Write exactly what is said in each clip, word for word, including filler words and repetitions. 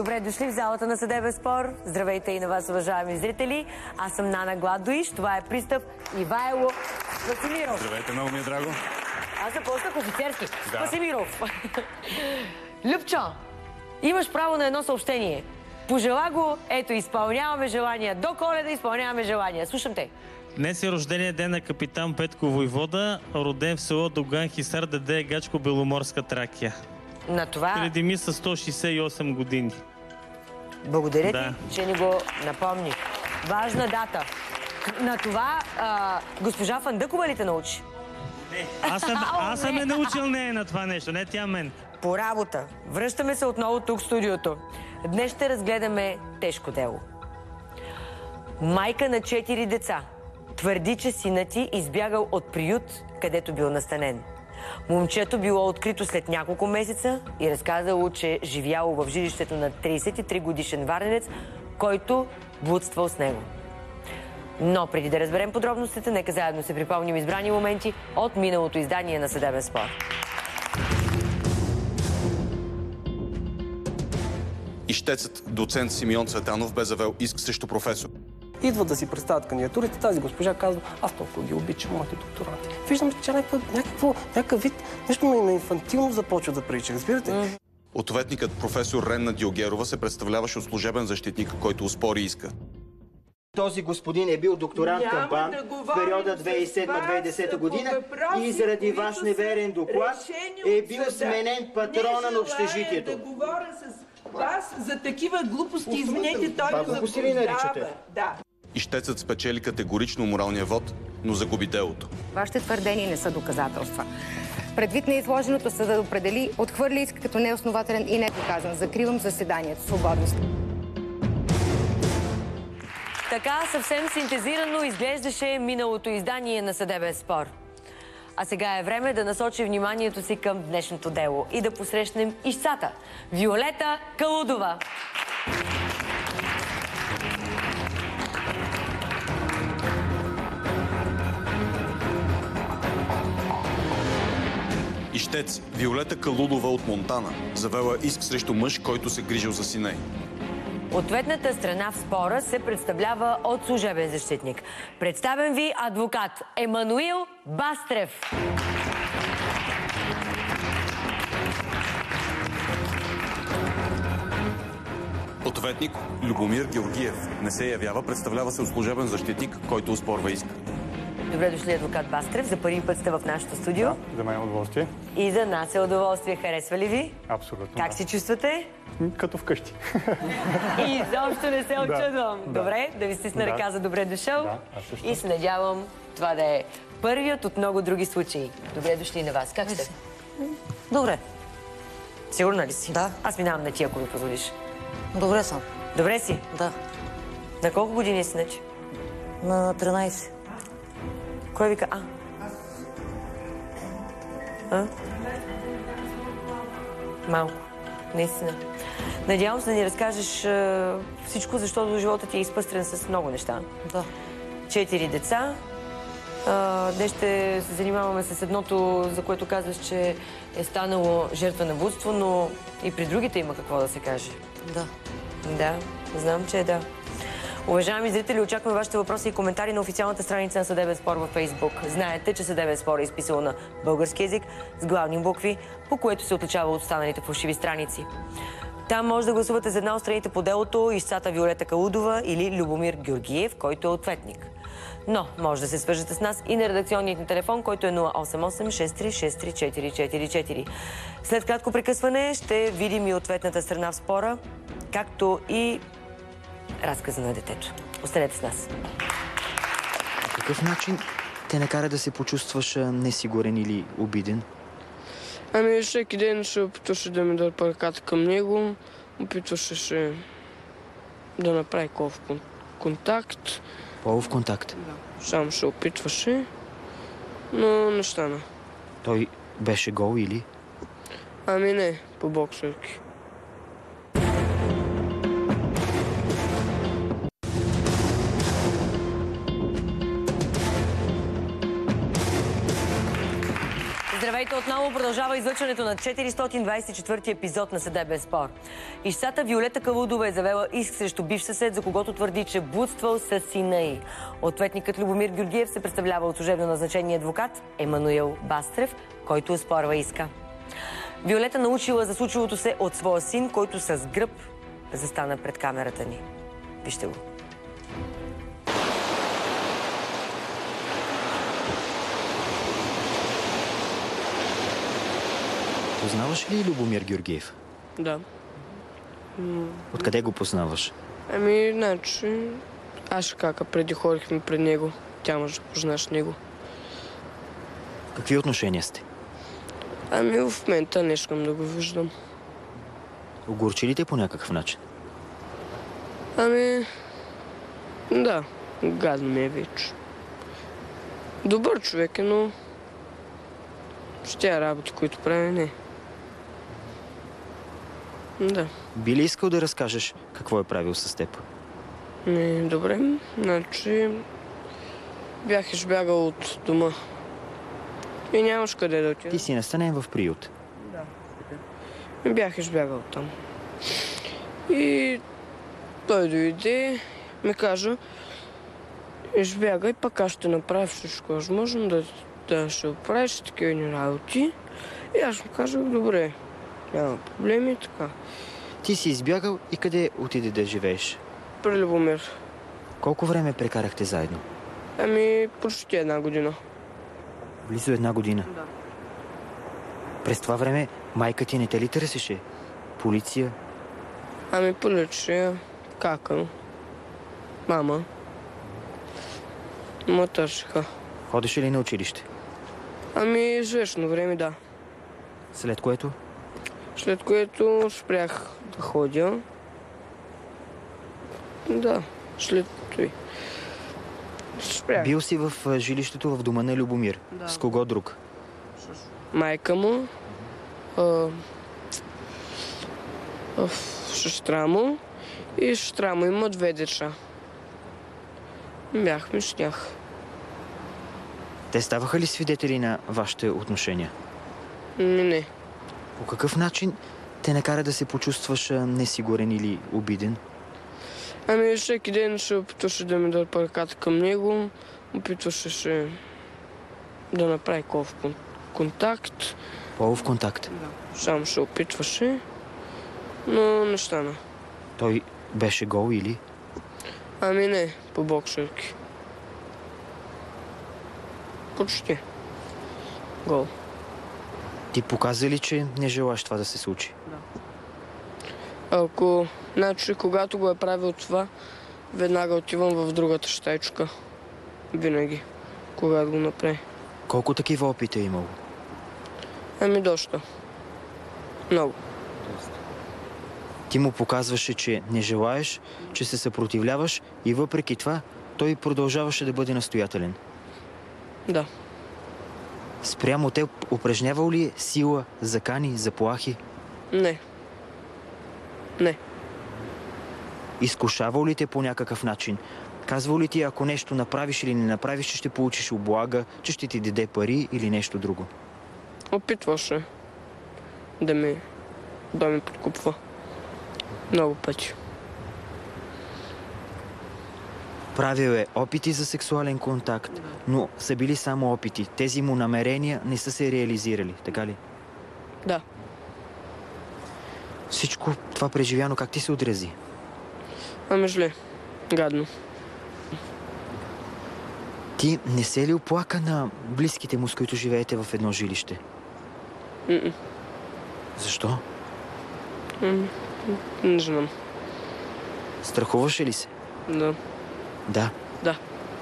Добре дошли в залата на Съдебен спор. Здравейте и на вас, уважаеми зрители. Аз съм Нана Гладуиш. Това е пристъп Ивайло Спасимиров. Здравейте, много ми е драго. Аз започнах офицерски. Да. Спасимиров. Любчо, имаш право на едно съобщение. Пожела го, ето, изпълняваме желания. До Коледа изпълняваме желания. Слушам те. Днес е рождения ден на капитан Петко Войвода, роден в село Доган Хисар, даде Гачко, Беломорска Тракия. На това... Преди ми са сто шейсет и осем години. Благодаря да. ти, че ни го напомни. Важна дата. На това а, госпожа Фандъкова ли те научи? Не, аз съм, аз съм е научил нея на това нещо, не тя мен. По работа. Връщаме се отново тук в студиото. Днес ще разгледаме тежко дело. Майка на четири деца твърди, че синът ти избягал от приют, където бил настанен. Момчето било открито след няколко месеца и разказало, че живяло в жилището на трийсет и три годишен варненец, който блудствал с него. Но преди да разберем подробностите, нека заедно се припомним избрани моменти от миналото издание на Съдебен спор. Ищецът доцент Симеон Цветанов бе завел иск срещу професор. Идват да си представят кандидатурите, тази госпожа казва: аз толкова ги обичам, моите докторанти. Виждам, че някакво, някакво, някакъв вид, нещо на инфантилно започва да прилича, разбирате? Mm. Ответникът професор Ренна Диогерова се представляваше от служебен защитник, който оспори иска. Този господин е бил докторант към БАН в периода две хиляди и седма - две хиляди и десета година и заради ваш неверен доклад е бил сменен патрона на общежитието. Не говоря с вас за такива глупости, извинете, той го глупости ли наричате? Да. Ищецът спечели категорично моралния вод, но загуби делото. Вашите твърдения не са доказателства. Предвид на изложеното, съдът определи, отхвърли иска като неоснователен и недоказан. Закривам заседанието. Свободно. Така съвсем синтезирано изглеждаше миналото издание на Съдебен спор. А сега е време да насочи вниманието си към днешното дело и да посрещнем ищцата Виолета Калудова. Ищец Виолета Калудова от Монтана завела иск срещу мъж, който се грижил за сина й. Ответната страна в спора се представлява от служебен защитник. Представям ви адвокат Емануил Бастрев. Ответник Любомир Георгиев не се явява, представлява се от служебен защитник, който оспорва иска. Добре дошли, адвокат Бастрев. За първи път сте в нашото студио. Да, за мен е удоволствие. И за нас е удоволствие. Харесва ли ви? Абсолютно. Как да. се чувствате? Като вкъщи. И изобщо не се очудвам. Да, Добре, да ви стисна да. ръка за добре дошъл. Да, аз също. И се надявам това да е първият от много други случаи. Добре дошли на вас. Как сте? Добре. Сигурна ли си? Да. Аз минавам на ти, ако ми позволиш. Добре съм. Добре си? Да. На колко години си, значи? На тринайсет. Кой вика? А? А? Малко. Наистина. Надявам се да ни разкажеш е, всичко, защото живота ти е изпъстрен с много неща. Да. Четири деца. Е, днес ще се занимаваме с едното, за което казваш, че е станало жертва на блудство, но и при другите има какво да се каже. Да. Да, знам, че е да. Уважаеми зрители, очакваме вашите въпроси и коментари на официалната страница на Съдебен спор във Фейсбук. Знаете, че Съдебен спор е изписал на български език с главни букви, по което се отличава от останалите фалшиви страници. Там може да гласувате за една от страните по делото ищцата Виолета Калудова или Любомир Георгиев, който е ответник. Но може да се свържете с нас и на редакционният ни телефон, който е нула осем осем шест три шест три четири четири четири. След кратко прекъсване ще видим и ответната страна в спора, както и разказа на детето. Останете с нас. По какъв начин те накара да се почувстваш несигурен или обиден? Ами всеки ден се опитваше да ми дърпа ръката към него, опитваше се да направи полов контакт. Полов контакт? Да. Само се опитваше, но не стана. Той беше гол или? Ами не, по боксерки. Здравейте! Здравейте, отново продължава излъчването на четиристотин двадесет и четвърти епизод на Съдебен спор. Ищцата Виолета Калудова е завела иск срещу бивш съсед, за когото твърди, че блудствал с сина й. Ответникът Любомир Георгиев се представлява от служебно назначения адвокат Емануил Бастрев, който оспорва иска. Виолета научила за случилото се от своя син, който с гръб застана пред камерата ни. Вижте го. Познаваш ли Любомир Георгиев? Да. Откъде го познаваш? Ами, значи, аз кака преди ходихме пред него. Тя може да познаш него. Какви отношения сте? Ами, в момента не искам да го виждам. Огорчи ли те по някакъв начин? Ами, да, гадно ми е вече. Добър човек е, но с тя работи, които прави, не. Да. Би ли искал да разкажеш какво е правил с теб? Не, добре. Значи, бях избягал от дома. И нямаш къде да отида. Ти си настанен в приют. Да. И бях избягал там. И той дойде, ми кажа, избягай, пък аз ще направя всичко възможно да, да се оправиш такива ни работи. И аз му казах, добре, няма проблеми, така. Ти си избягал и къде отиде да живееш? При Любомир. Колко време прекарахте заедно? Ами, почти една година. Близо една година? Да. През това време майка ти не те ли търсеше? Полиция? Ами, полиция, кака, мама. Ма търсиха. Ходеше ли на училище? Ами, известно време, да. След което? След което спрях да ходя. Да, след това. Спрях. Бил си в а, жилището в дома на Любомир. Да. С кого друг? Майка му, а, а, сестра му и сестра му има две деца. Бяхме с тях. Те ставаха ли свидетели на вашите отношения? Ми не. По какъв начин те накара да се почувстваш а, несигурен или обиден? Ами всеки ден се опитваше да ми дърпа ръката към него, опитваше се да направи колов контакт. Полов контакт? Да. Само се опитваше, но не стана. Той беше гол или? Ами не, по боксерки. Почти. Гол. Ти показа ли, че не желаш това да се случи? Да. Ако, значи, когато го е правил това, веднага отивам в другата щайчка. Винаги, когато го направи. Колко такива опита е имало? Ами доста. Много. Ти му показваше, че не желаеш, че се съпротивляваш и въпреки това той продължаваше да бъде настоятелен. Да. Спрямо те упражнявал ли е сила, закани, заплахи? Не. Не. Изкушавал ли те по някакъв начин? Казвал ли ти, ако нещо направиш или не направиш, че ще получиш облага, че ще ти даде пари или нещо друго? Опитваше да ми, да ми подкупва. Много пъти. Правил е опити за сексуален контакт, но са били само опити. Тези му намерения не са се реализирали, така ли? Да. Всичко това преживяно как ти се отрази? Ами зле. Гадно. Ти не се ли оплака на близките му, с които живеете в едно жилище? М-м. Защо? М-м. Не знам. Страхуваше ли се? Да. Да. Да.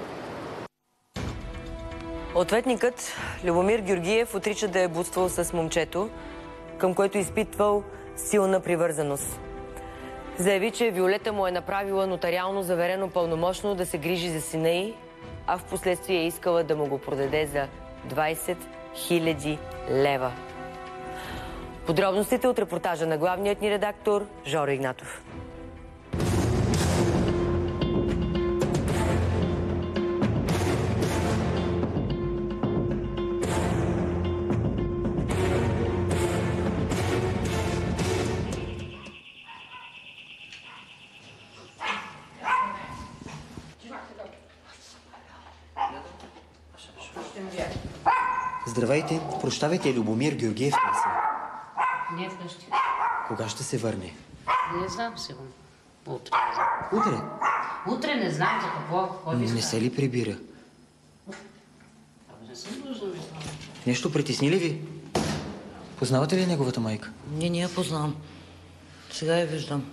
Ответникът Любомир Георгиев отрича да е блудствал с момчето, към което изпитвал силна привързаност. Заяви, че Виолета му е направила нотариално заверено пълномощно да се грижи за сина й, а в последствие е искала да му го продаде за двадесет хиляди лева. Подробностите от репортажа на главният ни редактор Жоро Игнатов. Здравейте, прощавайте, Любомир Георгиев съм. Не вкъщи. Кога ще се върне? Не знам сигурно. Утре. Утре? Утре не знам за какво. Кой ви Не се ли прибира? Не съм нужна да знам. Нещо притесни ли ви? Познавате ли неговата майка? Не, не я познавам. Сега я виждам.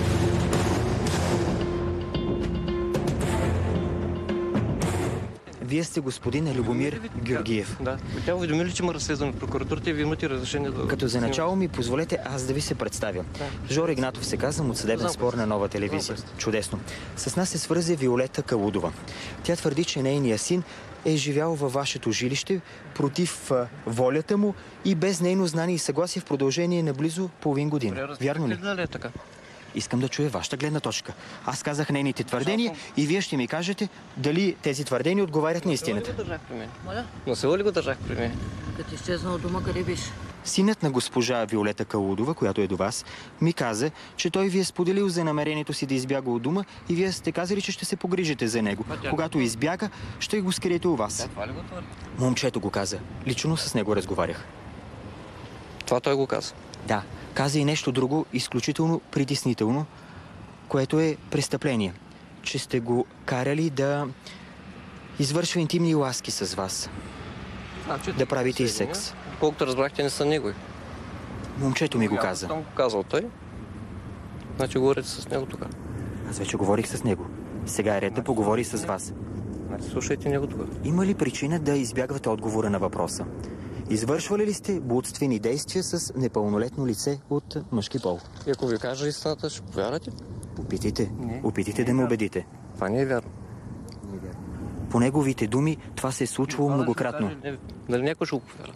Вие сте господин Любомир Георгиев. Да. Тя уведоми ли, че има разследване в прокуратурата и вие имате разрешение да... Като за начало ми позволете аз да ви се представя. Жор Игнатов се казвам от съдебен спор на Нова телевизия. Чудесно. С нас се свързе Виолета Калудова. Тя твърди, че нейният син е живял във вашето жилище против а, волята му и без нейно знание и съгласие в продължение на близо половин година. Вярно ли? Да, ли е така? Искам да чуя вашата гледна точка. Аз казах нейните твърдения и вие ще ми кажете дали тези твърдения отговарят на истината. На село ли го държах при мен? На село ли го държах при мен? Като изчезна от дома, къде беше? Синът на госпожа Виолета Калудова, която е до вас, ми каза, че той ви е споделил за намерението си да избяга от дома и вие сте казали, че ще се погрижите за него. Когато избяга, ще го скриете у вас. Това ли го твърди? Момчето го каза. Лично с него разговарях. Това той го каза? Да. Каза и нещо друго, изключително притеснително, което е престъпление. Че сте го карали да извършва интимни ласки с вас. А, да правите и секс. Колкото разбрахте, не са негови. Момчето ми го каза. Съм го казал той. Значи говорите с него тогава. Аз вече говорих с него. Сега е ред да поговори с вас. Значи слушайте него тогава. Има ли причина да избягвате отговора на въпроса? Извършвали ли сте блудствени действия с непълнолетно лице от мъжки пол? И ако ви кажа истината, ще повярвате? Опитайте. Опитайте да ме убедите. Това не е вярно. По неговите думи, това се е случвало многократно. Дали някой ще го повярва?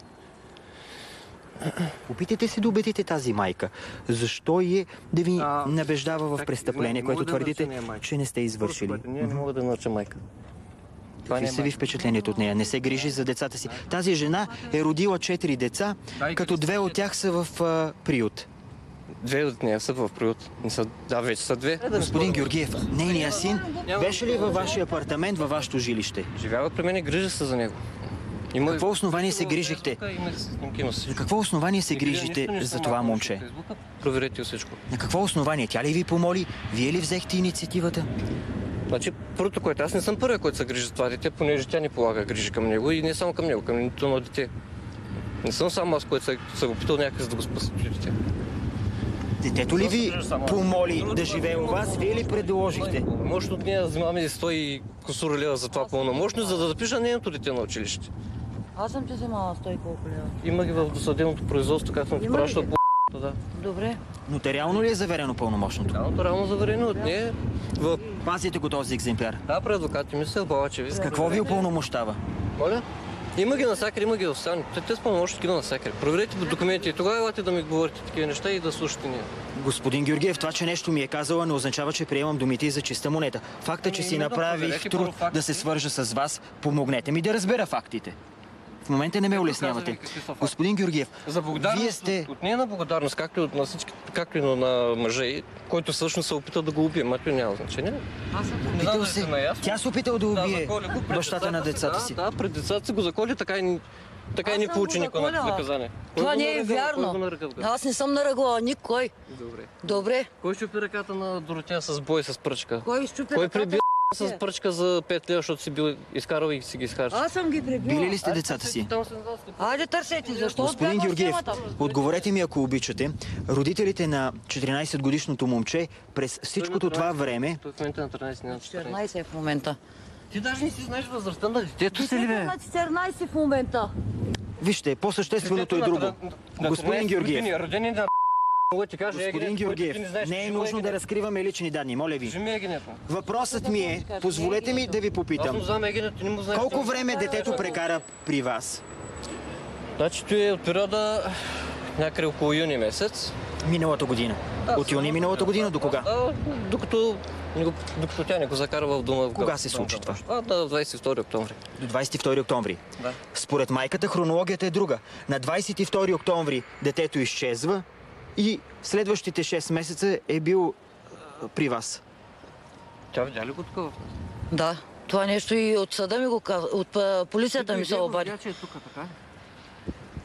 Опитайте се да убедите тази майка. Защо е да ви набеждава в престъпление, което твърдите, че не сте извършили? Не, не мога да нареча майка. Какви са ви впечатлението от нея? Не се грижи за децата си. Тази жена е родила четири деца, като две от тях са в а, приют. Две от нея са в приют. Са, да, вече са две. Господин Георгиев, нейният син беше ли във вашия апартамент, във вашето жилище? Живява при мен и грижа се за него. Има... Какво основание се грижихте? На какво основание се грижите за това момче? Проверете всичко. На какво основание? Тя ли ви помоли? Вие ли взехте инициативата? Значи, първото, което аз не съм първият, който се грижи за това дете, понеже тя не полага грижи към него и не само към него, към нито на дете. Не съм само аз, който се, се опитал някак за да го спаси дете. Детето ли ви помоли да живее у вас? Вие ли предложихте? Може от нея да взимаме сто и кусура лева за това пълномощно, за да запиша нейното дете на училище. Аз съм ти вземала сто и колко лева. Има ги в досъдебното производство, как съм ти пращал по да. Добре. Нотариално ли е заверено пълномощното? Да, нотариално заверено от нея. В... Пазите го този екземпляр? Да, при адвокати ми се Балачеви. С какво ви упълномощава? Моля? Има ги навсякъде, има ги в страни. Те с пълномощите ги навсякъде. Проверете документи и тогава елате да ми говорите такива неща и да слушате ние. Господин Георгиев, това, че нещо ми е казала, не означава, че приемам думите за чиста монета. Факта, че си направих труд да се свържа с вас, помогнете ми да разбера фактите. В момента не ме улеснявате. Господин Георгиев, вие сте... От нея на благодарност, както и от на всички, както и на мъже, който всъщност се опита да го убие. Мато няма значение. Опитал се... Тя се опитал да убие бащата на децата си. Да, пред децата си го заколи, така и, така и не получи никой наказание. Това не е вярно. Аз не съм наръгвала никой. Добре. Добре. Кой щупи ръката на Доротея с бой с пръчка? Кой щупи Кой ръката? преби с пръчка за пет лева, защото си бил изкарал и си ги изхарчи? Аз съм ги пребила. Били ли сте децата си? Айде търсете, защо Господин Георгиев, отговорете ми, ако обичате. Родителите на четиринайсет годишното момче през всичкото това време... Той в момента на тринайсет, не на четиринайсет е в момента. Ти даже не си знаеш възрастта на детето си ли, бе? На четиринайсет в момента. Вижте, по-същественото е друго. Господин Георгиев. Господин Георгиев, не е нужно да разкриваме лични данни, моля ви. Въпросът ми е, позволете ми да ви попитам. Колко време детето прекара при вас? Значи той е от периода някъде около юни месец. Миналата година. От юни миналата година до кога? Докато, докато тя не го закарва в дома. Кога се случи това? А, до двайсет и втори октомври. До двайсет и втори октомври? Да. Според майката хронологията е друга. На двайсет и втори октомври детето изчезва и следващите шест месеца е бил а, при вас. Тя видя ли го такова? Да. Това нещо и от съда ми го казва, от полицията ми се обади. Че е тук, така?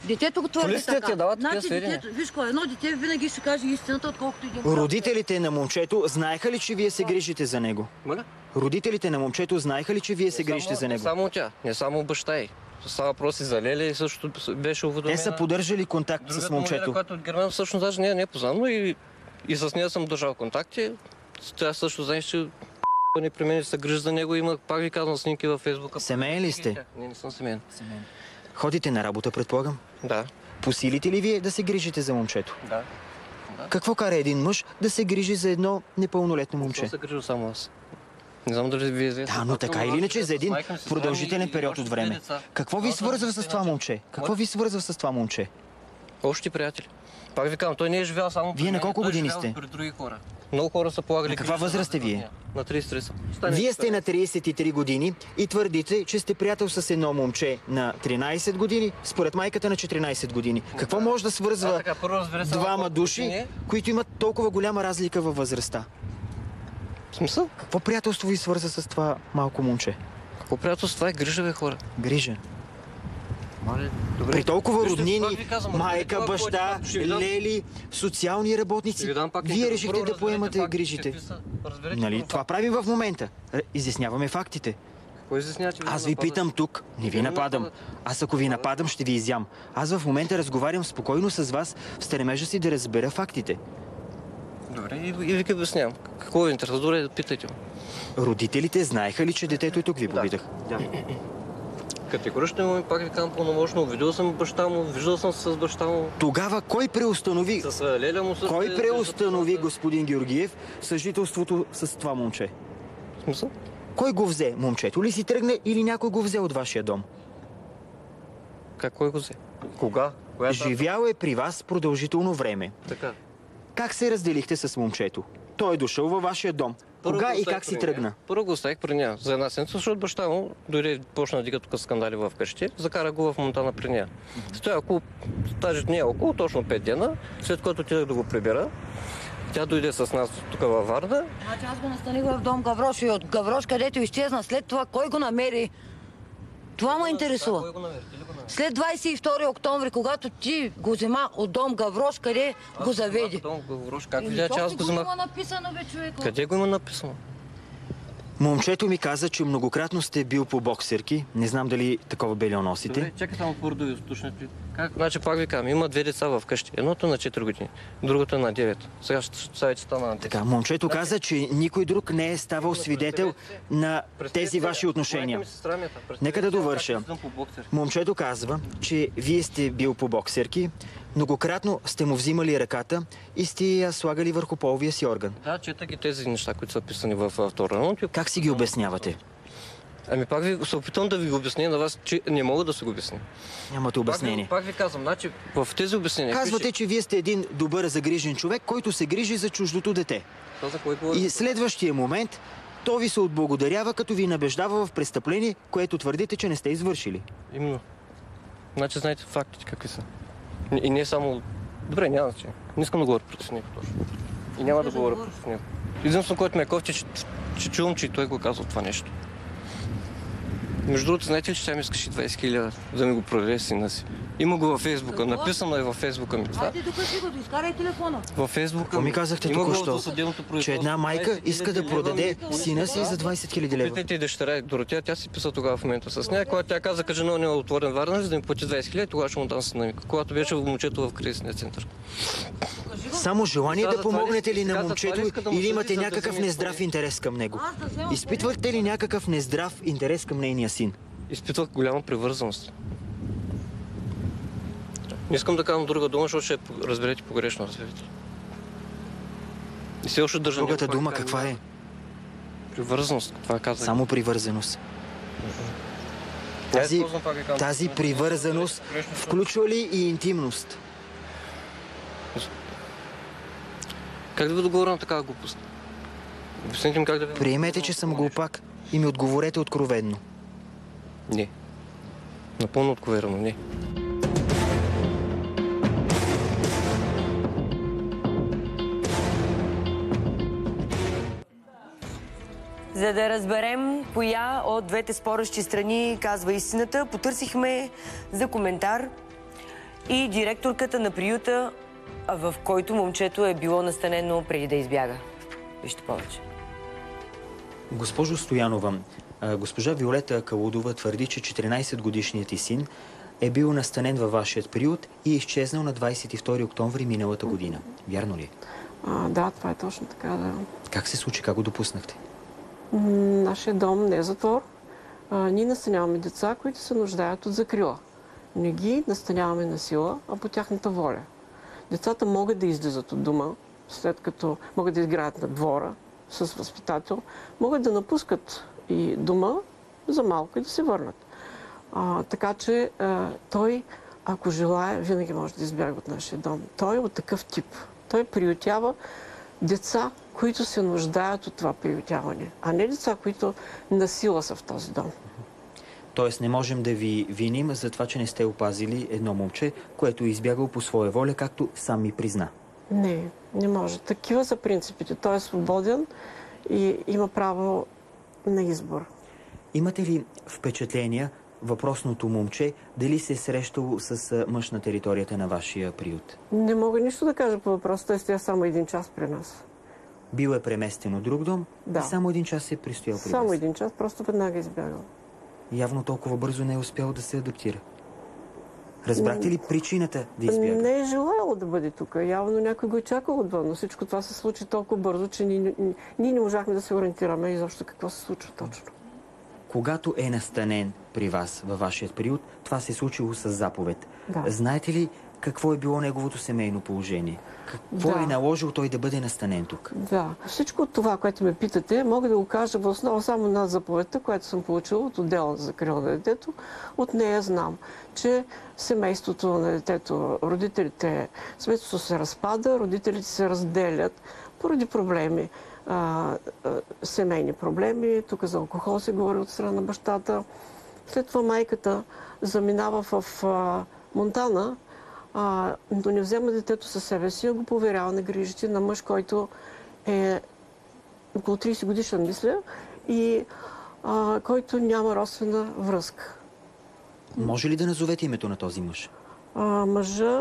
Детето го твърди Полицията така. ти дава такива Значи, сведения. детето, виж кой, едно дете винаги ще каже истината, отколкото един. Родителите на момчето знаеха ли, че вие се грижите за него? Моля? Родителите на момчето знаеха ли, че вие се грижите за Не него? само тя, не само баща й. Става въпрос и за Леля и също беше уведомена. Те са поддържали контакт с Другата момчето. Леля, която от Германия, всъщност даже не, не е познано и, и с нея съм държал контакти. Тя също знаеш, че не при мен се грижи за него. Има, пак ви казвам, снимки във Фейсбука. Семейен ли сте? Не, не съм семейен. Ходите на работа, предполагам? Да. Посилите ли вие да се грижите за момчето? Да. Какво кара един мъж да се грижи за едно непълнолетно момче? Не се грижа само аз. Не знам дали ви е известно. Да, но така или иначе за един продължителен период от време. Какво ви свързва с това момче? Какво ви свързва с това момче? Общи приятели. Пак ви казвам, той не е живял само при Вие на мен, колко той е години живял сте? При други хора. Много хора са полагали. На каква грижа възраст сте за вие? нея. На тридесет и три съм. Вие сте на тридесет и три години и твърдите, че сте приятел с едно момче на тринадесет години, според майката на четиринадесет години. Какво може да свързва двама души, които имат толкова голяма разлика във възрастта? В смисъл? Какво приятелство ви свърза с това малко момче? Какво приятелство? Това е грижа, бе, хора. Грижа. Добре. При толкова Вижте, роднини, пак ви казвам, майка, това, баща, което ще ви дам- лели, социални работници, Ще ви дам пак вие интервю. решихте Първо да разберете поемате фактите, грижите. какви са. Разберете Нали? първо Това правим в момента. Р- Изясняваме фактите. Какво изяснявате? Аз ви питам тук, не ви нападам. Аз ако ви нападам, ще ви изям. Аз в момента разговарям спокойно с вас в стремежа си да разбера фактите. Добре, и, и ви обяснявам. Какво ви интересува? Добре, питайте. Родителите знаеха ли, че детето е тук, ви попитах? Да. Категорично имаме, пак ви казвам, пълномощно. Видял съм баща му, виждал съм с баща му. Тогава кой преустанови, С Леля му също. кой е- преустанови, господин Георгиев, съжителството с това момче? В смисъл? Кой го взе? Момчето ли си тръгне или някой го взе от вашия дом? Как кой го взе? Кога? Коя дата? Живял е при вас продължително време. Така. Как се разделихте с момчето? Той е дошъл във вашия дом. Първо Кога го и оставих как си при тръгна? нея. Първо го оставих при нея за една седмица, защото баща му дойде, почна да дига тук скандали в къщи, закара го в Монтана при нея. Стоя около, даже не около, точно пет дена, след което отидах да го прибера. Тя дойде с нас тук във Варна. Значи аз го настаних в дом Гаврош и от Гаврош, където изчезна след това, кой го намери? Това ме интересува. След двадесет и втори октомври, когато ти го взема от дом Гаврош, къде го заведи? Дом Гаврош, как Еми, видя, че то аз си го вземах? има написано, бе, човек. Къде го има написано? Момчето ми каза, че многократно сте бил по боксерки. Не знам дали такова бельо носите. Добре, чакай само първо да ви източните. Как? Значи пак ви казвам, има две деца в къщи. Едното е на четири години, другото е на девет. Сега ще ще стана на десет. Така, момчето каза, че никой друг не е ставал свидетел на тези ваши отношения. Нека да довърша. Момчето казва, че вие сте бил по боксерки, многократно сте му взимали ръката и сте я слагали върху половия си орган. Да, чета ги тези неща, които са писани във втора. Как си ги обяснявате? Ами пак ви се опитвам да ви го обясня на вас, че не мога да се го обясня. Нямате обяснение. Пак ви, пак ви казвам, значи в тези обяснения... Казвате, че вие сте един добър загрижен човек, който се грижи за чуждото дете. Това за кой говори? И следващия момент то ви се отблагодарява, като ви набеждава в престъпление, което твърдите, че не сте извършили. Именно. Значи знаете фактите какви са. И не само... Добре, няма значение. Не искам да говоря против него точно. И няма да говоря против него. Единствено, което ме е кофти, че, че чувам, че и той го казва това нещо. Между другото, знаете ли, че тя ми искаше двадесет хиляди да ми го продаде сина си? Има го във Фейсбука, написано е във Фейсбука ми това. Айде, докъси го, изкарай телефона. Във Фейсбука Какво ми казахте има го в току-що? досъдебното производство. Че една майка двадесет иска да хиляди продаде лева. сина си за двадесет хиляди лева. Питайте и дъщеря Доротия, тя си писа тогава в момента с нея, когато тя каза, кажи на нея отворен Варна, за да ми плати двадесет хиляди, тогава ще му дам сина ми. Когато беше в момчето в кризисния център. Само желание да помогнете ли на Каза, момчето това ли иска да му или имате съди, за да някакъв вземе нездрав пари? интерес към него? Изпитвате ли някакъв нездрав интерес към нейния син? Изпитвах голяма привързаност. Не искам да казвам друга дума, защото ще разберете погрешно. Разберете. И все още държа... Другата дума каква е? Привързаност, това казах. Само привързаност. Тази, тази привързаност включва ли и интимност? Как да ви договоря на такава глупост? Обясните ми как да ви... Приемете, че съм глупак и ми отговорете откровенно. Не. Напълно откровено, не. За да разберем коя от двете спорещи страни казва истината, потърсихме за коментар и директорката на приюта, в който момчето е било настанено преди да избяга. Вижте повече. Госпожо Стоянова, госпожа Виолета Калудова твърди, че четиринайсетгодишният ти син е бил настанен във вашият приют и е изчезнал на двайсет и втори октомври миналата година. Вярно ли е? А, да, това е точно така, да. Как се случи? Как го допуснахте? Нашия дом не е затвор. А, ние настаняваме деца, които се нуждаят от закрила. Не ги настаняваме на сила, а по тяхната воля. Децата могат да излизат от дома, след като могат да изграят на двора с възпитател, могат да напускат и дома за малко и да се върнат. А, така че а, той, ако желая, винаги може да избяга от нашия дом. Той е от такъв тип. Той приютява деца, които се нуждаят от това приютяване, а не деца, които насила са в този дом. Тоест не можем да ви виним за това, че не сте опазили едно момче, което е избягало по своя воля, както сам ми призна. Не, не може. Такива са принципите. Той е свободен и има право на избор. Имате ли впечатления въпросното момче дали се е срещало с мъж на територията на вашия приют? Не мога нищо да кажа по въпроса. Той стоя само един час при нас. Бил е преместен от друг дом да. И само един час се е престоял при Само вас? един час, просто веднага избягал. Явно толкова бързо не е успял да се адаптира. Разбрахте ли причината да избяга? Не е желало да бъде тук. Явно някой го е чакал отвън, но всичко това се случи толкова бързо, че ние, ние не можахме да се ориентираме изобщо какво се случва точно. Когато е настанен при вас във вашия приют, това се е случило с заповед. Да. Знаете ли какво е било неговото семейно положение? Какво да. е наложил той да бъде настанен тук? Да. Всичко от това, което ме питате, мога да го кажа в основа само на заповедта, която съм получила от отдела за закрила на детето. От нея знам, че семейството на детето, родителите, семейството се разпада, родителите се разделят поради проблеми. А, а, семейни проблеми. Тук за алкохол се говори от страна на бащата. След това майката заминава в а, Монтана, а, но не взема детето със себе си, а го поверява на грижите на мъж, който е около трийсет годишен, мисля, и а, който няма родствена връзка. Може ли да назовете името на този мъж? А, мъжа...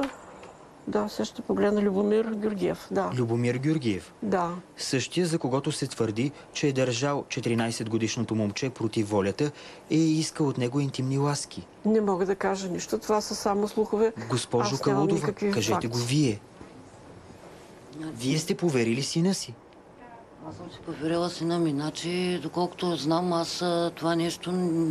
Да, сега ще погледна Любомир Георгиев, да. Любомир Георгиев? Да. Същия, за когото се твърди, че е държал четиринайсетгодишното момче против волята и е искал от него интимни ласки. Не мога да кажа нищо, това са само слухове. Госпожо Калудова, кажете факти. Го вие. Вие сте поверили сина си? Аз съм си поверила сина ми, значи, доколкото знам, аз това нещо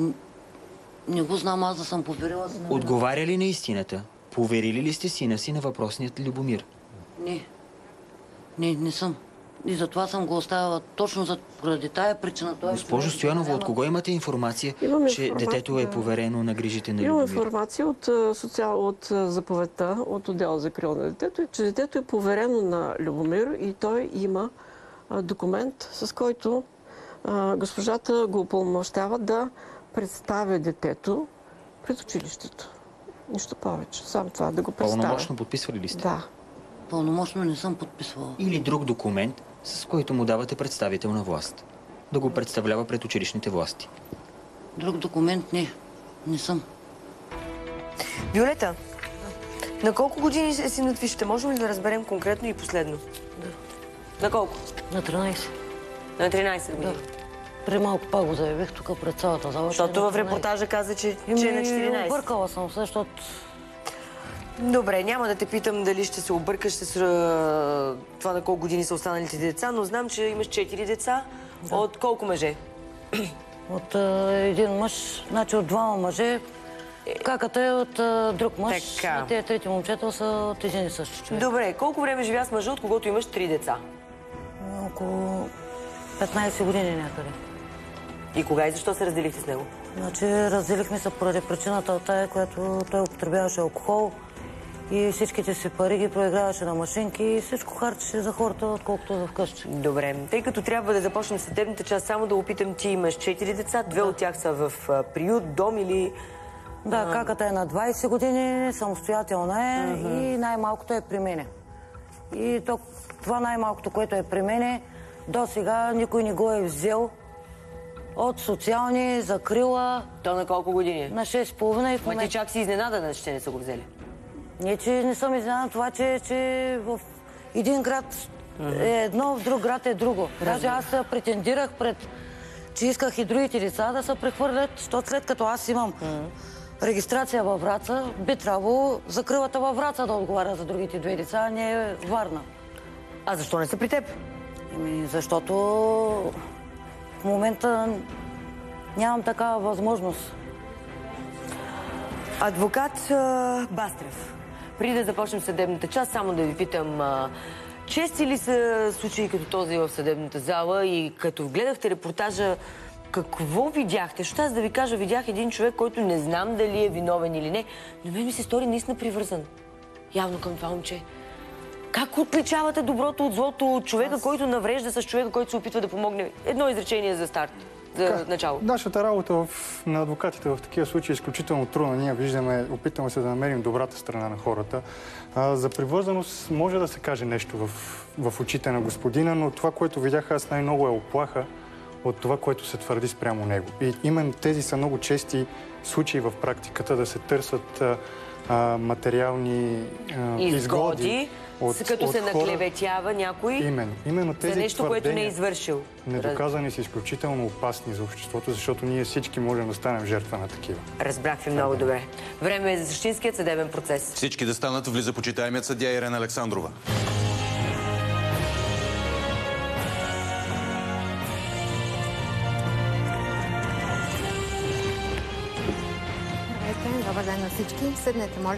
не го знам, аз да съм поверила сина ми. Отговаря ли на истината? Поверили ли сте сина си на въпросният Любомир? Не. Не, не съм. И затова съм го оставила точно заради тая причина. Госпожо Стоянова, от кого имате информация, Имаме че информация, детето е да. поверено на грижите на Имам Любомир? информация от, социал... от заповедта, от отдела за закрила на детето, че детето е поверено на Любомир и той има а, документ, с който а, госпожата го упълномощава да представя детето пред училището. Нищо повече. Само това да го представя. Пълномощно подписвали ли сте? Да. Пълномощно не съм подписвала. Или друг документ, с който му давате представителна власт. Да го представлява пред училищните власти. Друг документ не. Не съм. Виолета, на колко години е синът ви? Ще можем ли да разберем конкретно и последно? Да. На колко? На тринайсет. На тринайсет години? Да. При малко пак го заявих тук пред цялата зала. Защото в репортажа каза, че, че е на четиринайсет. Объркала съм се, защото... Добре, няма да те питам дали ще се объркаш с това на колко години са останалите деца, но знам, че имаш четири деца. Да. От колко мъже? От а, един мъж, значи от двама мъже. Каката е от а, друг мъж. Така. А тези трети момчета са от един и същи човек. Добре, колко време живя с мъжа, от когото имаш три деца? Около петнайсет години някъде. И кога и защо се разделихте с него? Значи разделихме се поради причината от тая, която той употребяваше алкохол и всичките си пари ги проиграваше на машинки и всичко харчеше за хората, отколкото за вкъщи. Добре, тъй като трябва да започнем съдебната част, само да опитам, ти имаш четири деца, две да. От тях са в приют, дом или... Да, а... каката е на двайсет години, самостоятелна е uh-huh. и най-малкото е при мене. И то, това най-малкото, което е при мене, до сега никой не го е взел от социални, закрила. То на колко години? На шест и половина и в момента. Ти чак си изненадана, че не са го взели. Не, че не съм изненадана това, че, че в един град е едно, в друг град е друго. Даже аз претендирах пред, че исках и другите деца да се прехвърлят, защото след като аз имам регистрация във Враца, би трябвало закрилата във Враца да отговаря за другите две деца, а не Варна. А защо не са при теб? Еми, защото в момента нямам такава възможност. Адвокат а, Бастрев, преди да започнем съдебната част, само да ви питам, а, чести ли са случаи като този в съдебната зала и като гледахте репортажа, какво видяхте? Защото аз да ви кажа, видях един човек, който не знам дали е виновен или не, но мен ми се стори наистина привързан. Явно към това момче. Как отличавате доброто от злото от човека, аз... който наврежда с човека, който се опитва да помогне? Едно изречение за старт, за как? Начало. Нашата работа в, на адвокатите в такива случаи е изключително трудна. Ние виждаме, опитаме се да намерим добрата страна на хората. А, за привързаност може да се каже нещо в, в очите на господина, но това, което видях аз най-много е оплаха от това, което се твърди спрямо него. И именно тези са много чести случаи в практиката да се търсят а, а, материални а, изгоди. изгоди от, като от се хора... наклеветява някой именно, именно тези за нещо, което не е извършил. Недоказани са изключително опасни за обществото, защото ние всички можем да станем жертва на такива. Разбрах ви много добре. Време е за същинският съдебен процес. Всички да станат, влиза почитаемият съдия Ирена Александрова. Добър ден на всички. Седнете, моля.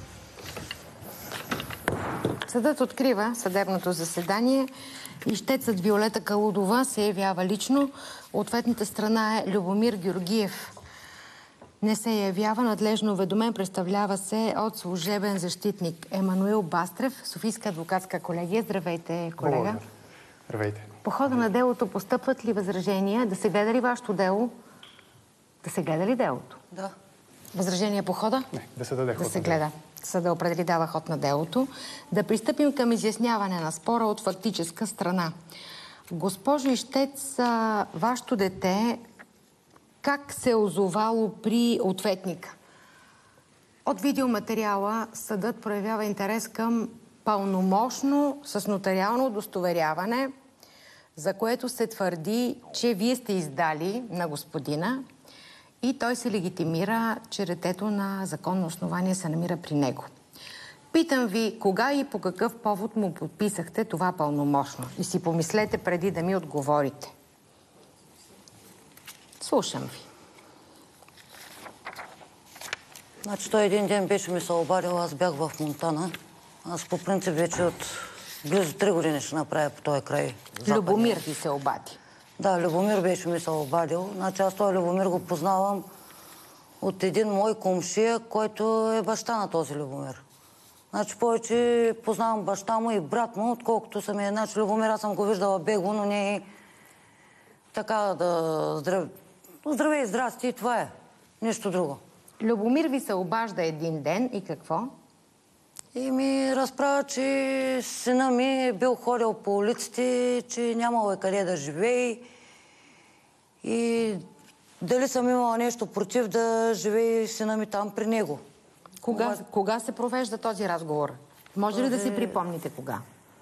Съдът открива съдебното заседание. Ищецът Виолета Калудова се явява лично. Ответната страна е Любомир Георгиев. Не се явява, надлежно уведомен, представлява се от служебен защитник Емануил Бастрев, Софийска адвокатска колегия. Здравейте, колега. Благодаря. Здравейте. По хода на делото постъпват ли възражения? Да се гледа ли вашето дело? Да се гледа ли делото? Да. Възражение по хода? Не, да се даде ход. Да се гледа. Съда определи дава ход на делото. Да пристъпим към изясняване на спора от фактическа страна. Госпожо Ищец, вашето дете как се е озовало при ответника? От видеоматериала съдът проявява интерес към пълномощно с нотариално удостоверяване, за което се твърди, че вие сте издали на господина и той се легитимира, че детето на законно основание се намира при него. Питам ви, кога и по какъв повод му подписахте това пълномощно? И си помислете преди да ми отговорите. Слушам ви. Значи той един ден беше ми се обадил, аз бях в Монтана. Аз по принцип вече от близо три години ще направя по този край. Любомир ви се обади? Да, Любомир беше ми се обадил. Значи аз този Любомир го познавам от един мой комшия, който е баща на този Любомир. Значи повече познавам баща му и брат му, отколкото съм е. Значи Любомир аз съм го виждала бегло, но не е така да здрав... здравей, здрасти и това е. Нищо друго. Любомир ви се обажда един ден и какво? И ми разправя, че сина ми е бил ходил по улиците, че нямало е къде да живее и дали съм имала нещо против да живее сина ми там при него. Кога, кога... кога се провежда този разговор? Може този... ли да си припомните кога?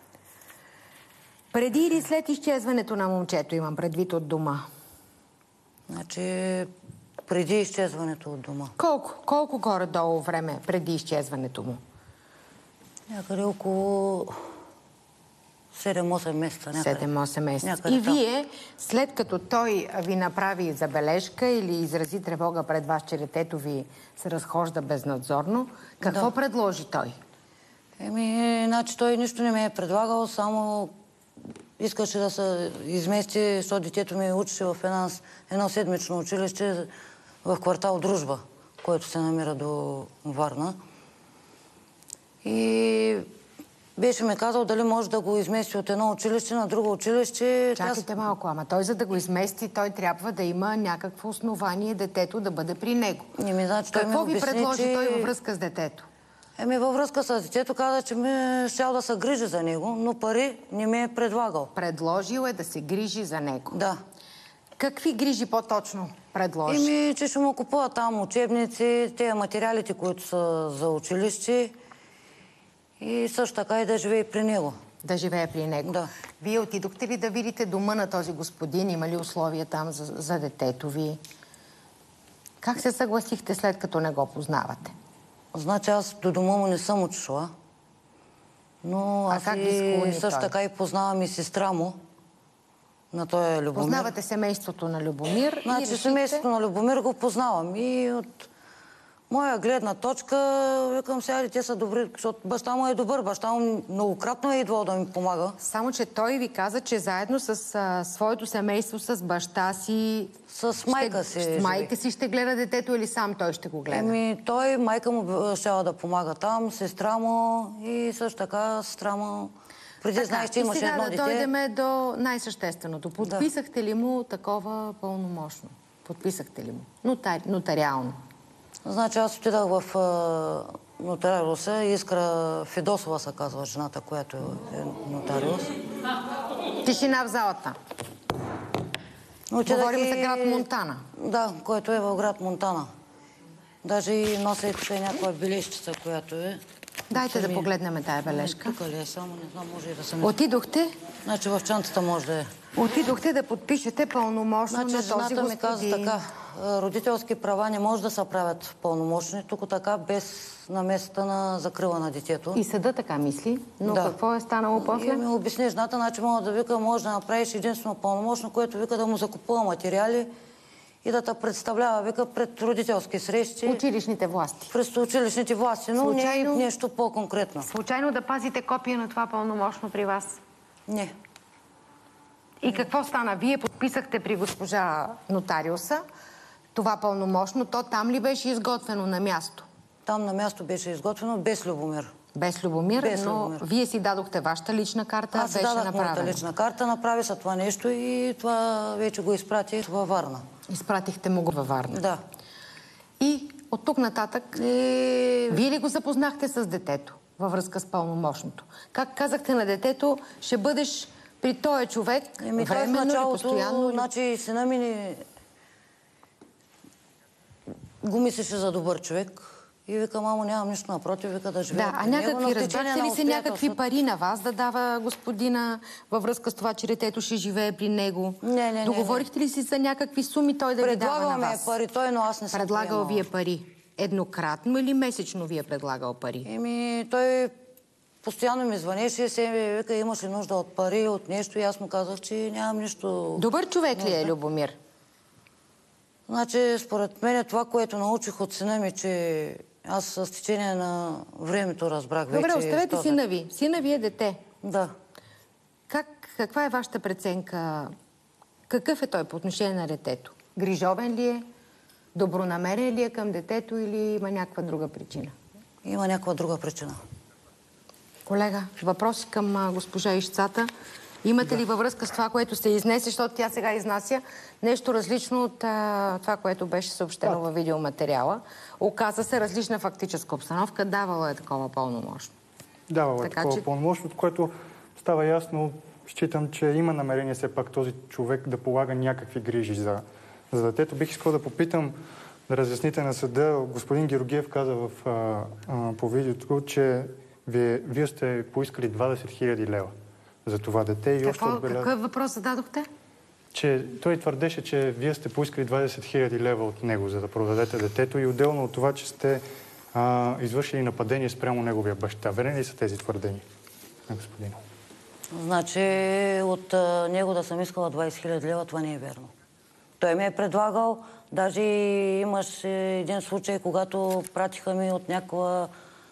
Преди или след изчезването на момчето, имам предвид, от дома? Значи, преди изчезването от дома. Колко? Колко горе-долу време преди изчезването му? Някъде около седем-осем месеца. седем-осем месеца. И вие, след като той ви направи забележка или изрази тревога пред вас, че детето ви се разхожда безнадзорно, какво да. предложи той? Еми, значи той нищо не ме е предлагал, само искаше да се измести, защото детето ми учеше в една, едно седмично училище в квартал Дружба, който се намира до Варна. И беше ми казал дали може да го измести от едно училище на друго училище. Чакайте малко, ама той за да го измести, той трябва да има някакво основание детето да бъде при него. Еми, значи, Какво той ми ви обясни, предложи че... той във връзка с детето? Еми, във връзка с детето каза, че ми щял да се грижи за него, но пари не ми е предлагал. Предложил е да се грижи за него? Да. Какви грижи по-точно предложи? Еми, че ще му купува там учебници, тези материалите, които са за училище И също така и да живее при него. Да живее при него. Да. Вие отидохте ли да видите дома на този господин? Има ли условия там за, за детето ви? Как се съгласихте, след като не го познавате? Значи аз до дома му не съм отшла. Но аз как ви и склони също той? така и познавам и сестра му. На той е Любомир. Познавате семейството на Любомир. Значи и решихте... семейството на Любомир го познавам. И от моя гледна точка, викам сега, те са добри, защото баща му е добър. Баща му многократно е идвал да ми помага. Само, че той ви каза, че заедно с а, своето семейство, с баща си... С майка си. С майка си ще гледа детето или сам той ще го гледа? Еми, той, майка му щяла да помага там, сестра му и също така сестра му. Преди знаеш, че имаше едно дете. И сега да дойдем до най-същественото. Подписахте ли му такова пълномощно? Подписахте ли му? Нотари... Нотариално. Значи аз отидах в а, нотариуса. Искра Федосова се казва жената, която е нотариус. Тишина в залата. Отидах Говорим и... за град Монтана. Да, който е в град Монтана. Даже и нося тук е някаква бележчица, която е. Дайте да погледнем тая бележка. Тук ли е? Само не знам, може и да съм... Отидохте? Значи в чантата може да е. Отидохте да подпишете пълномощно значи, на този жената господин. ми каза така, родителски права не може да се правят пълномощни, тук така без намесата на закрила на детето. И съда така мисли, но да. Какво е станало после? И ми обясни жената, значи мога да вика, може да направиш единствено пълномощно, което вика да му закупува материали и да те представлява, вика, пред родителски срещи. Училищните власти. Пред училищните власти, но случайно... не е нещо по-конкретно. Случайно да пазите копия на това пълномощно при вас? Не. И какво стана? Вие подписахте при госпожа нотариуса това пълномощно. То там ли беше изготвено на място? Там на място беше изготвено без Любомир. Без Любомир, без но Любомир. Вие си дадохте вашата лична карта, Аз беше дадах направено. моята лична карта, направи се това нещо и това вече го изпратих във Варна. Изпратихте му го във Варна? Да. И от тук нататък, и... Вие ли го запознахте с детето във връзка с пълномощното? Как казахте на детето, ще бъдеш при този човек Еми, временно или постоянно? Значи сина ми не... го мислеше за добър човек. И вика, мамо, нямам нищо напротив, вика да живея. Да, а някакви, разбрахте ли се някакви пари на вас да дава господина във връзка с това, че детето ще живее при него? Не, не, Договорихте ли си за някакви суми той да ви дава на вас? Предлагаме пари, той, но аз не съм Предлагал ви е пари. Еднократно или месечно ви е предлагал пари? Еми, той постоянно ми звънеше и се вика, имаш ли нужда от пари, от нещо и аз му казах, че нямам нищо... Добър човек ли е Любомир? Значи, според мен това, което научих от сина ми, че аз с течение на времето разбрах вече... Добре, оставете сина ви. Сина ви е дете. Да. Как, каква е вашата преценка? Какъв е той по отношение на детето? Грижовен ли е? Добронамерен ли е към детето или има някаква друга причина? Има някаква друга причина. Колега, въпроси към госпожа Ищцата. Имате да. ли във връзка с това, което се изнесе, защото тя сега изнася нещо различно от а, това, което беше съобщено да. във видеоматериала? Оказа се различна фактическа обстановка. Давала е такова пълномощно. Давала е така, такова че... пълномощно, от което става ясно, считам, че има намерение все пак този човек да полага някакви грижи за, за детето. Бих искал да попитам, да разясните на съда. Господин Георгиев каза в, а, а, по видеото, че вие, вие сте поискали двадесет хиляди лева за това дете. И Какво, още отбеляз... Какъв въпрос зададохте? Че той твърдеше, че вие сте поискали двадесет хиляди лева от него, за да продадете детето и отделно от това, че сте а, извършили нападение спрямо неговия баща. Верни ли са тези твърдения на господина? Значи от а, него да съм искала двадесет хиляди лева, това не е верно. Той ми е предлагал, даже имаш един случай, когато пратиха ми от някаква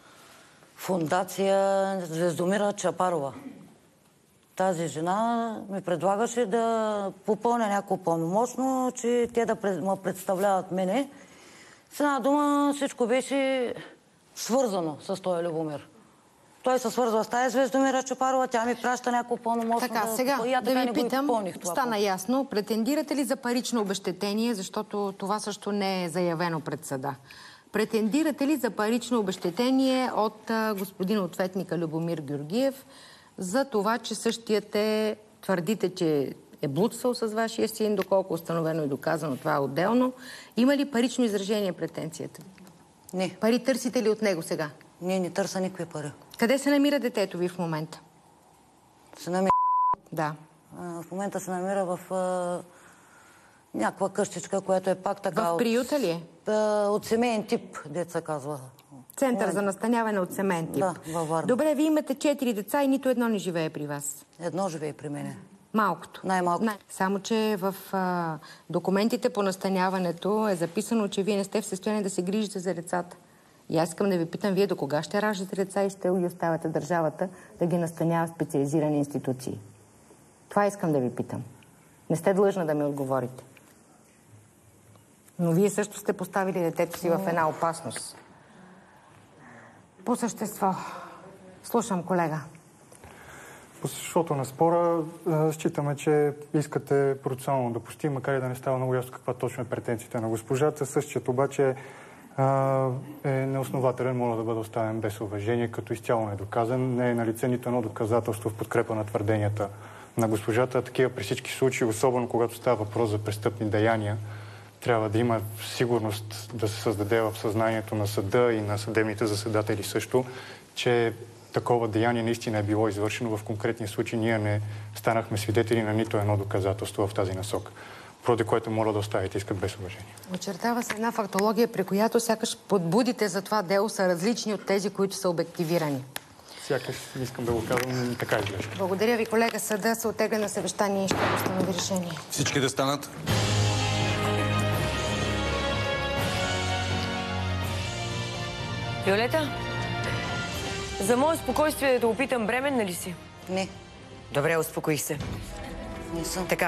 фундация Звездомира Чапарова. Тази жена ми предлагаше да попълня някакво пълномощно, че те да ме представляват мене. С една дума всичко беше свързано с този Любомир. Той се свързва с тази Звездомира Чапарова, тя ми праща някакво пълномощно. Така, да... сега Я, да ви питам, това, стана ясно, претендирате ли за парично обезщетение, защото това също не е заявено пред съда? Претендирате ли за парично обезщетение от а, господин ответника Любомир Георгиев за това, че същият е, твърдите, че е блудствал с вашия син, доколко установено и доказано, това е отделно. Има ли парично изражение претенцията? Не. Пари търсите ли от него сега? Ние не търса никакви пари. Къде се намира детето ви в момента? Се намира... Да. А, в момента се намира в а, някаква къщичка, която е пак така... В приюта ли е? От, от семейен тип, деца казва. Център за настаняване от семейен тип. Да, във Варна. Добре, вие имате четири деца и нито едно не живее при вас. Едно живее при мене. Малкото. Най-малко. Най- Само, че в а, документите по настаняването е записано, че вие не сте в състояние да се грижите за децата. И аз искам да ви питам, вие до кога ще раждате деца и ще ги оставяте държавата да ги настанява в специализирани институции? Това искам да ви питам. Не сте длъжна да ми отговорите. Но вие също сте поставили детето си в една опасност. По същество. Слушам, колега. По съществото на спора считаме, че искате процесуално да постигне, макар и да не става много ясно каква точно е претенцията на госпожата. Същият обаче е неоснователен, моля да бъде оставен без уважение, като изцяло недоказан. Не е на лице нито едно доказателство в подкрепа на твърденията на госпожата. Такива при всички случаи, особено когато става въпрос за престъпни деяния, трябва да има сигурност да се създаде в съзнанието на съда и на съдебните заседатели също, че такова деяние наистина е било извършено. В конкретния случай ние не станахме свидетели на нито едно доказателство в тази насока. Поради което моля да оставите искат без уважение. Очертава се една фактология, при която сякаш подбудите за това дело са различни от тези, които са обективирани. Сякаш не искам да го казвам, но така изглежда. Благодаря ви, колега. Съда се оттегля на съвещание и ще постанови решение. Всички да станат. Виолета, за мое спокойствие да те опитам, бременна ли си? Не. Добре, успокоих се. Не съм. Така.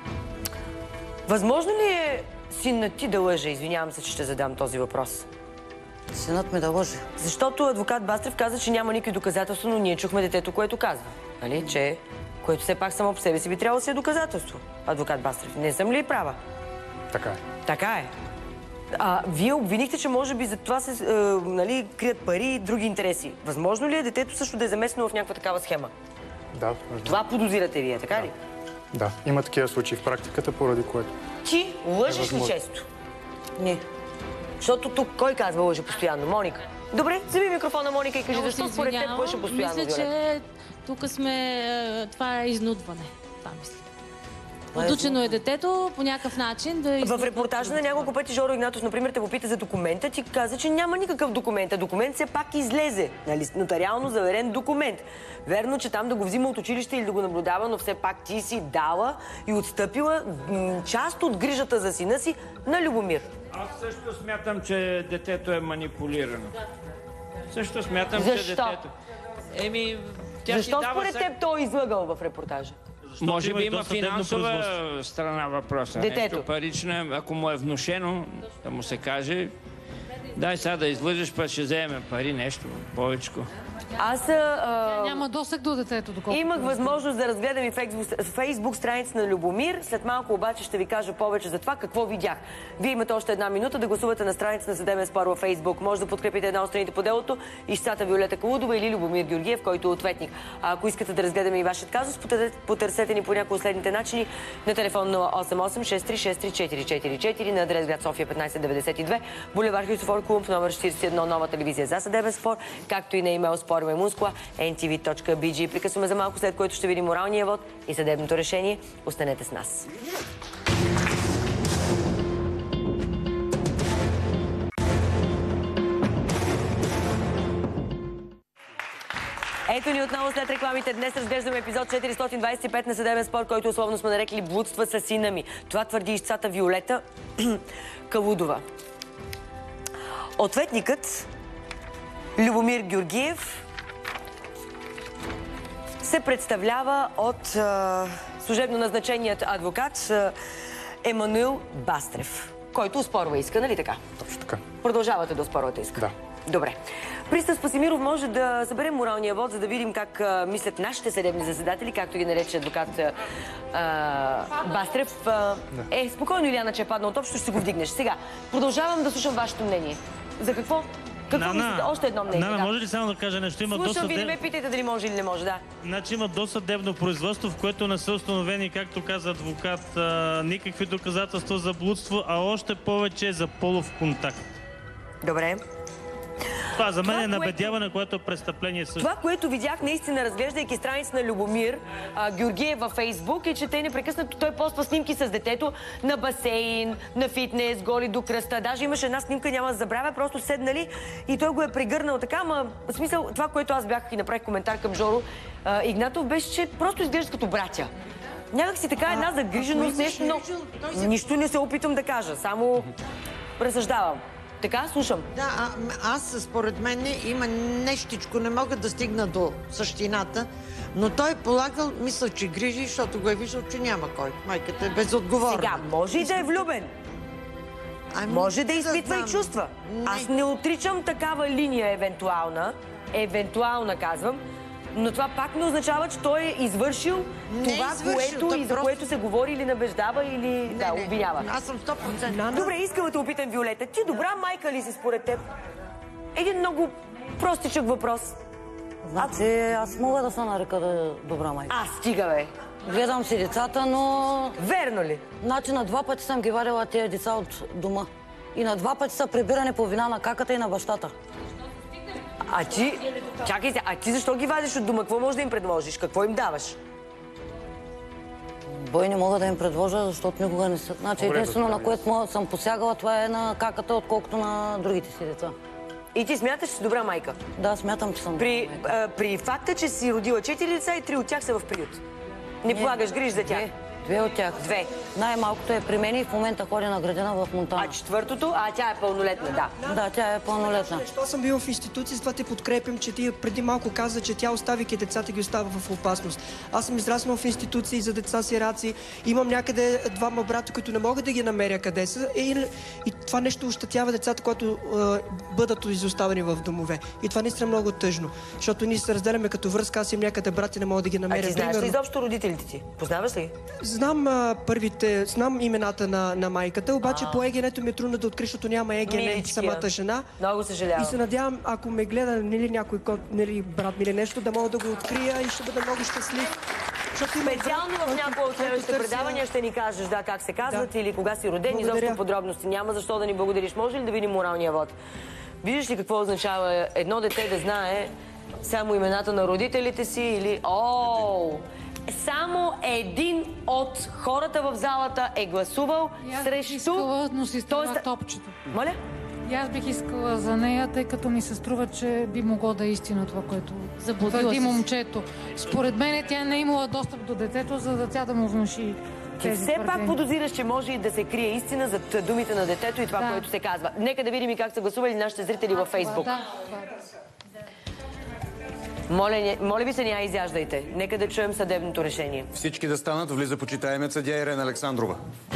Възможно ли е синът ти да лъже? Извинявам се, че ще задам този въпрос. Синът ми да лъже. Защото адвокат Бастрев каза, че няма никакви доказателства, но ние чухме детето, което казва. Нали? Че, което все пак само по себе си би трябвало да си е доказателство. Адвокат Бастрев. Не съм ли права? Така е. Така е. А, вие обвинихте, че може би за това се е, нали, крият пари и други интереси. Възможно ли е детето също да е замесено в някаква такава схема? Да, възможно. Това подозирате вие, така ли? Да, има такива случаи в практиката, поради което. Ти лъжеш ли често? Не. Защото тук кой казва лъже постоянно? Моника. Добре, вземи микрофона, Моника, и кажи защо според теб лъже постоянно. Мисля, че тук сме... Това е изнудване. Това мисля. Отучено е детето по някакъв начин да... В репортажа на няколко пъти Жоро Игнатов, например, те попита за документа, ти каза, че няма никакъв документ. А документ все пак излезе. Нали? Нотариално заверен документ. Верно, че там да го взима от училище или да го наблюдава, но все пак ти си дала и отстъпила част от грижата за сина си на Любомир. Аз също смятам, че детето е манипулирано. Също смятам, Защо? че детето... Еми, тя Защо си дава според съ... теб той е излъгал в репортажа? Защото може би има финансова страна въпроса. Детето. Нещо парично, ако му е внушено, да му се каже, дай сега да излъжеш, па ще вземем пари, нещо повечко. Аз а... няма досег до детето, доколкото... Имах възможност да разгледам и фейсбук, фейсбук страница на Любомир. След малко обаче ще ви кажа повече за това какво видях. Вие имате още една минута да гласувате на страница на Съдебен спор във Фейсбук. Може да подкрепите една от страните по делото, ищцата Виолета Калудова или Любомир Георгиев, който е ответник. А ако искате да разгледаме и вашият казус, потърсете ни по някои от следните начини на телефон нула осем осем шест три шест три четири четири четири на адрес град София петнайсет деветдесет и две, булевар Христофор Колумб, номер четирийсет и едно, нова телевизия за съдебен спор, както и на имейл спорове мунскла ен ти ви точка би джи. Прекъсваме за малко, след което ще видим моралния вод и съдебното решение. Останете с нас. Ето ни отново след рекламите. Днес разглеждаме епизод четиристотин двайсет и пет на Съдебен спор, който условно сме нарекли блудства с сина ми. Това твърди ищцата Виолета Калудова. Ответникът Любомир Георгиев се представлява от а, служебно назначеният адвокат а, Емануил Бастрев, който оспорва иска, нали така? Точно така. Продължавате да оспорвате иска? Да. Добре. Пристав Спасимиров може да съберем моралния вод, за да видим как а, мислят нашите съдебни заседатели, както ги нарече адвокат а, Бастрев. А, да. Е, спокойно, Иляна, че е паднал от общо, ще си го вдигнеш. Сега, продължавам да слушам вашето мнение. За какво? Какво мислите? Още едно мнение. Нана, да. може ли само да кажа нещо? Има Слушам досъдеб... ви, не ме питайте дали може или не може, да. Значи има досъдебно производство, в което не са установени, както каза адвокат, а, никакви доказателства за блудство, а още повече за полов контакт. Добре. Това за мен Това, е набедяване, което е престъпление също. Това, което видях наистина, разглеждайки страница на Любомир а, Георгиев във Фейсбук, е, че те непрекъснато той поства снимки с детето на басейн, на фитнес, голи до кръста. Даже имаше една снимка, няма да забравя, просто седнали и той го е прегърнал така, ама в смисъл, това, което аз бях и направих коментар към Жоро а, Игнатов, беше, че просто изглеждат като братя. Някак си така една загриженост, нещо, но нищо не се опитам да кажа, само разсъждавам. Така, слушам. Да, а, аз според мен има нещичко, не мога да стигна до същината, но той е полагал, мисля, че грижи, защото го е виждал, че няма кой. Майката е безотговорна. Сега, може и да е влюбен. Ами, може да изпитва да и чувства. Не. Аз не отричам такава линия евентуална, евентуална казвам, но това пак не означава, че той е извършил не това, извършил, което, и за просто... което се говори или набеждава, или не, да, не, обвинява. Аз съм сто процента. Добре, искам да те опитам, Виолета. Ти добра майка ли си според теб? Един много простичък въпрос. Значи, аз мога да се нарека да добра майка. А, стига, бе. Гледам си децата, но... Верно ли? Значи, на два пъти съм ги вадила тези деца от дома. И на два пъти са прибирани по вина на каката и на бащата. А ти, чакай се, а ти защо ги вадиш от дома? Какво можеш да им предложиш? Какво им даваш? Бой не мога да им предложа, защото никога не са. Значи единствено, на което съм посягала, това е на каката, отколкото на другите си деца. И ти смяташ, че си добра майка? Да, смятам, че съм при, добра майка. А, при факта, че си родила четири деца и три от тях са в приют. Не полагаш грижи за тях? Две от тях. Две. Най-малкото е при мен и в момента ходи на градина в Монтана. А четвъртото? А, тя е пълнолетна, да. Да, тя е пълнолетна. Защо съм бил в институции, с това те подкрепям, че ти преди малко каза, че тя, оставяйки децата, ги остава в опасност. Аз съм израснал в институции за деца сираци. Имам някъде двама брата, които не могат да ги намеря къде са. И, и това нещо ощетява децата, които е, бъдат изоставени в домове. И това наистина е много тъжно. Защото ние се разделяме като връзка, аз им някъде брати не мога да ги намеря. А ти знаеш Примерно... ли изобщо родителите ти? Познаваш ли? Знам а, първите, знам имената на, на майката, обаче а. по егенето ми е трудно да открия, защото няма егене самата жена. Много съжалявам. И се надявам, ако ме гледа нали, някой нали, брат ми или нещо, да мога да го открия и ще бъда много щастлив. Специално в някои от следващите предавания ще ни кажеш да, как се казват да. Или кога си роден. Благодаря. Изобщо подробности няма защо да ни благодариш. Може ли да видим моралния вод? Виждаш ли какво означава едно дете да знае само имената на родителите си или... Оу! Само един от хората в залата е гласувал срещу... Искала, но си става Тоест... топчето. Моля? И аз бих искала за нея, тъй като ми се струва, че би могло да е истина това, което твърди момчето. Според мен тя не е имала достъп до детето, за да тя да му внуши Ти все твърдения. пак подозираш, че може и да се крие истина зад думите на детето и това, да. Което се казва. Нека да видим и как са гласували нашите зрители във Фейсбук. Да, Моля, моля ви се, не я изяждайте. Нека да чуем съдебното решение. Всички да станат, влиза почитаемият съдия Ирена Александрова.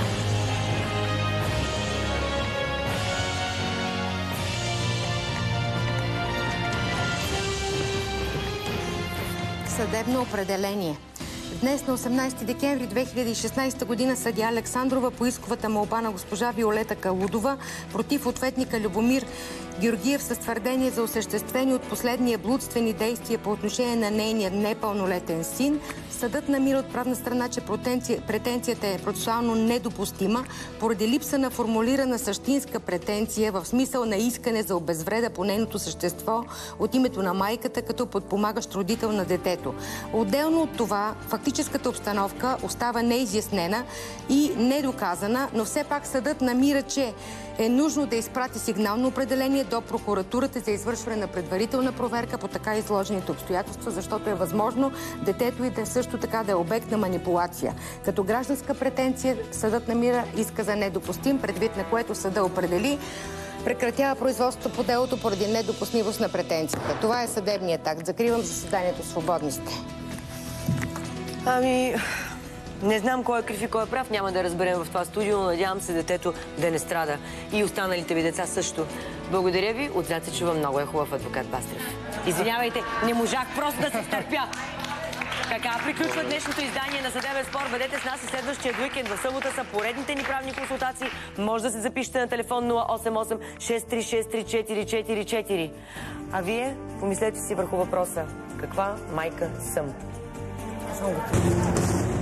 Съдебно определение. Днес на осемнайсети декември две хиляди и шестнайсета година съдия Александрова по исковата молба на госпожа Виолета Калудова против ответника Любомир Георгиев с твърдение за осъществени от последния блудствени действия по отношение на нейния непълнолетен син. Съдът намира от правна страна, че претенцията е процесуално недопустима поради липса на формулирана същинска претенция в смисъл на искане за обезвреда по нейното същество от името на майката като подпомагащ родител на детето. Отделно от това, фактическата обстановка остава неизяснена и недоказана, но все пак съдът намира, че е нужно да изпрати сигнално определение до прокуратурата за извършване на предварителна проверка по така изложените обстоятелства, защото е възможно детето и да е също така да е обект на манипулация. Като гражданска претенция съдът намира иска за недопустим, предвид на което съда определи прекратява производството по делото поради недопустимост на претенцията. Това е съдебният акт. Закривам заседанието. Свободни сте. Ами... Не знам кой е крив и кой е прав, няма да разберем в това студио, но надявам се детето да не страда. И останалите ви деца също. Благодаря ви, отзад се чува много е хубав адвокат Бастрев. Извинявайте, не можах просто да се стърпя. Така, приключва днешното издание на Съдебен спор. Бъдете с нас и следващия уикенд. В събота са поредните ни правни консултации. Може да се запишете на телефон нула осем осем шест три шест три четири четири четири. А вие помислете си върху въпроса. Каква майка съм? Съм готова.